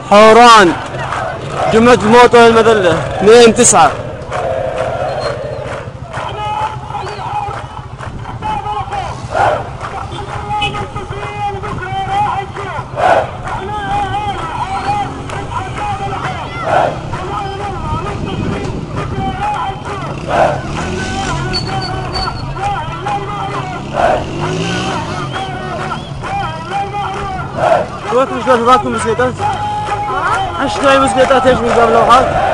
حوران جمعة الموت والمذلة 2/9. وقت مش راكم بسكيتات؟ عشان بسكيتات ايش من قبل لوحات؟